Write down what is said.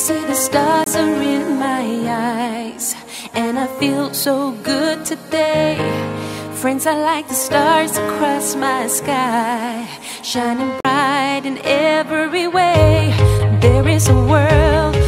see the stars are in my eyes, and I feel so good today. Friends are like the stars across my sky, shining bright in every way. There is a world